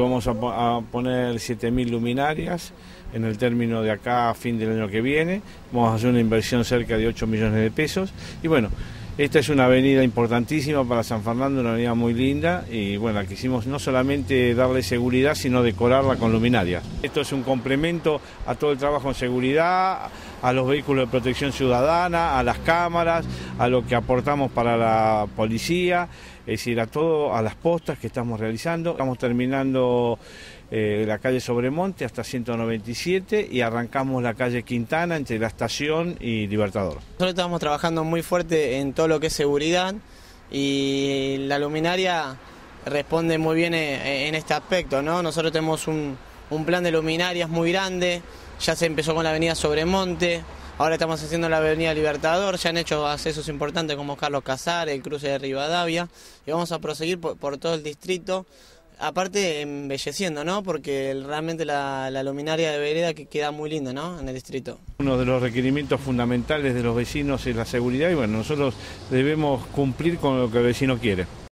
Vamos a poner 7.000 luminarias en el término de acá a fin del año que viene. Vamos a hacer una inversión cerca de 8 millones de pesos. Y bueno, esta es una avenida importantísima para San Fernando, una avenida muy linda. Y bueno, quisimos no solamente darle seguridad, sino decorarla con luminarias. Esto es un complemento a todo el trabajo en seguridad, a los vehículos de protección ciudadana, a las cámaras, a lo que aportamos para la policía, es decir, a todo, a las postas que estamos realizando. Estamos terminando la calle Sobremonte hasta 197 y arrancamos la calle Quintana entre la Estación y Libertador. Nosotros estamos trabajando muy fuerte en todo lo que es seguridad y la luminaria responde muy bien en este aspecto, ¿no? Nosotros tenemos un plan de luminarias muy grande, ya se empezó con la avenida Sobremonte, ahora estamos haciendo la avenida Libertador, ya han hecho accesos importantes como Carlos Casares, el cruce de Rivadavia, y vamos a proseguir por todo el distrito, aparte embelleciendo, ¿no? Porque realmente la luminaria de vereda que queda muy linda, ¿no? En el distrito. Uno de los requerimientos fundamentales de los vecinos es la seguridad y bueno, nosotros debemos cumplir con lo que el vecino quiere.